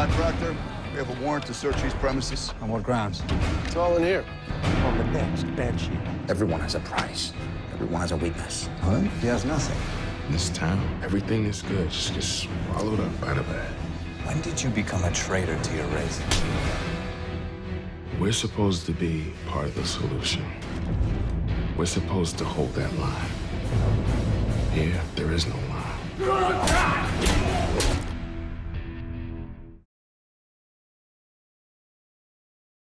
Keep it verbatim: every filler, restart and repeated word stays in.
Hi, Proctor. We have a warrant to search these premises. On what grounds? It's all in here. On the next Banshee. Everyone has a price. Everyone has a weakness. What? He has nothing. In this town, everything is good. Just gets swallowed up by the bad. When did you become a traitor to your race? We're supposed to be part of the solution. We're supposed to hold that line. Here, there is no line.